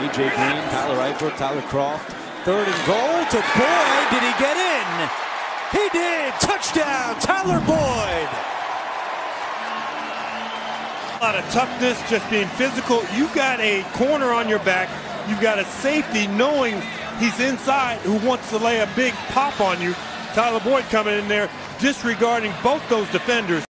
A.J. Green, Tyler Eifert, Tyler Croft. 3rd and goal to Boyd. Did he get in? He did. Touchdown, Tyler Boyd. A lot of toughness, just being physical. You've got a corner on your back. You've got a safety knowing he's inside who wants to lay a big pop on you. Tyler Boyd coming in there, disregarding both those defenders.